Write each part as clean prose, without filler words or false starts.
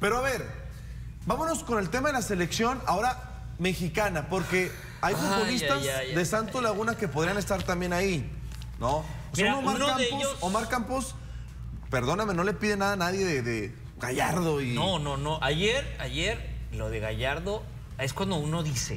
Pero a ver, vámonos con el tema de la selección ahora mexicana, porque hay futbolistas de Santos Laguna que podrían estar también ahí, ¿no? O sea, Mira, Omar Campos, perdóname, no le pide nada a nadie de Gallardo y... No. Ayer lo de Gallardo es cuando uno dice,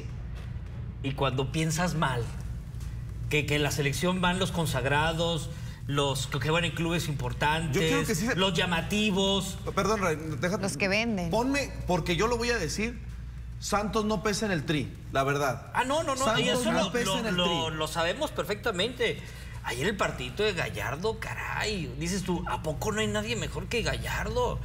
y cuando piensas mal, que en la selección van los consagrados, los que van en clubes importantes, yo creo que sí los llamativos. Perdón, déjate. Los que venden. Ponme, porque yo lo voy a decir, Santos no pesa en el tri, la verdad. No. Santos Y eso no pesa en el tri. lo sabemos perfectamente. Ayer el partidito de Gallardo, caray, dices tú, ¿a poco no hay nadie mejor que Gallardo?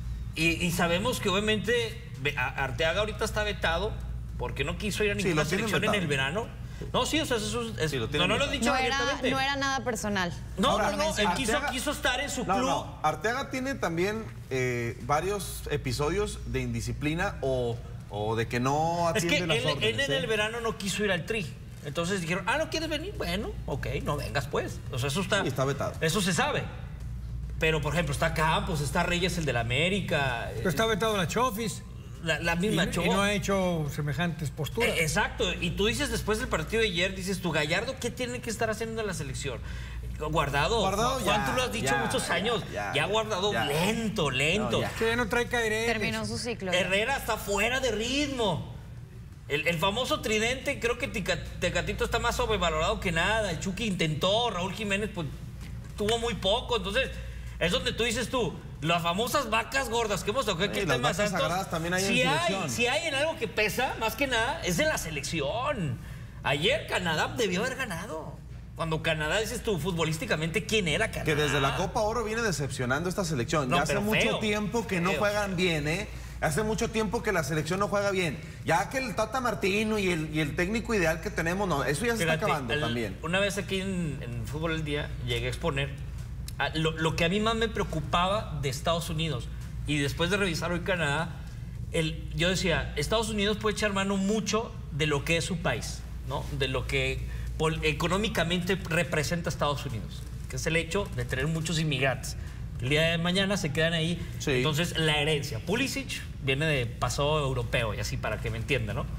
Y sabemos que obviamente Arteaga ahorita está vetado porque no quiso ir a ninguna selección en el verano. No, sí, o sea, eso es, sí, no lo he dicho abiertamente. No era nada personal. No, él quiso estar en su club. No, Arteaga tiene también varios episodios de indisciplina o de que no atiende las órdenes. Es que él en el verano no quiso ir al Tri. Entonces dijeron, ¿no quieres venir? Bueno, ok, no vengas pues. O sea, eso está... Y está vetado. Eso se sabe. Pero, por ejemplo, está Campos, está Reyes, el del América. Pero está vetado la Chofis. La misma y no ha hecho semejantes posturas. Exacto. Y tú dices después del partido de ayer, dices tú, Gallardo, ¿qué tiene que estar haciendo en la selección? Guardado Juan, tú lo has dicho muchos años. Ya Guardado lento. Que no trae caderetes. Terminó su ciclo. Herrera está fuera de ritmo. El famoso tridente, creo que Tecatito está más sobrevalorado que nada. El Chucky intentó, Raúl Jiménez pues tuvo muy poco. Entonces, es donde tú dices tú, las famosas vacas gordas que hemos tocado aquí en las vacas sagradas también hay en selección. Si hay en algo que pesa, más que nada, es de la selección. Ayer Canadá debió haber ganado. Cuando Canadá, dices tú, futbolísticamente, ¿quién era Canadá? Que desde la Copa Oro viene decepcionando esta selección. Ya hace mucho tiempo que no juegan bien, ¿eh? Hace mucho tiempo que la selección no juega bien. Ya que el Tata Martino y el técnico ideal que tenemos, no, eso ya se está acabando también. Una vez aquí en Fútbol del Día llegué a exponer lo que a mí más me preocupaba de Estados Unidos. Y después de revisar hoy Canadá, yo decía, Estados Unidos puede echar mano mucho de lo que es su país, ¿no? De lo que económicamente representa Estados Unidos, que es el hecho de tener muchos inmigrantes. El día de mañana se quedan ahí. Sí. Entonces, la herencia. Pulisic viene de pasado europeo, y así para que me entiendan, ¿no?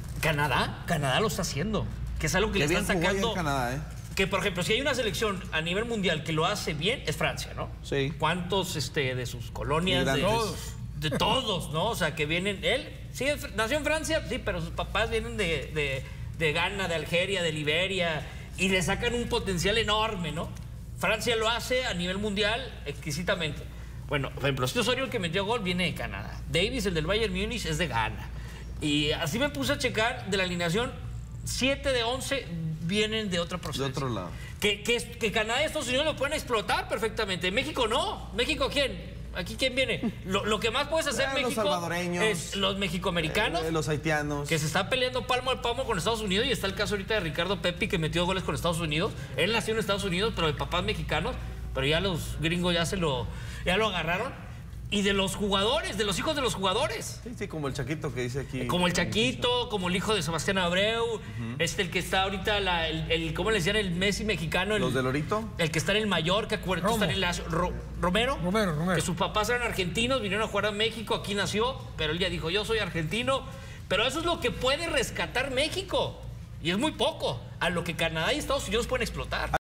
Canadá lo está haciendo, que es algo que le están sacando. Canadá, ¿eh? Que, por ejemplo, si hay una selección a nivel mundial que lo hace bien, es Francia, ¿no? Sí. ¿Cuántos de sus colonias? De todos, ¿no? O sea, que vienen... Él, sí, nació en Francia, sí, pero sus papás vienen de Ghana, de Algeria, de Liberia, y le sacan un potencial enorme, ¿no? Francia lo hace a nivel mundial exquisitamente. Bueno, por ejemplo, este Osorio, el que metió gol, viene de Canadá. Davis, el del Bayern Múnich, es de Ghana. Y así me puse a checar de la alineación, 7 de 11 vienen de otra procedencia. De otro lado. Que Canadá y Estados Unidos lo pueden explotar perfectamente. México no. ¿México quién? ¿Aquí quién viene? Lo que más puedes hacer México los salvadoreños, es los mexicoamericanos. Los haitianos. Que se están peleando palmo al palmo con Estados Unidos. Y está el caso ahorita de Ricardo Pepi, que metió goles con Estados Unidos. Él nació en Estados Unidos, pero de papás mexicanos. Pero ya los gringos ya lo agarraron. Y de los jugadores, de los hijos de los jugadores. Sí, como el Chaquito que dice aquí. Como el Chaquito, como el hijo de Sebastián Abreu. El que está ahorita, ¿cómo le decían? El Messi mexicano. ¿Los de Lorito? El que está en el Mallorca, que está en el Romero. Que sus papás eran argentinos, vinieron a jugar a México, aquí nació. Pero él ya dijo, yo soy argentino. Pero eso es lo que puede rescatar México. Y es muy poco a lo que Canadá y Estados Unidos pueden explotar.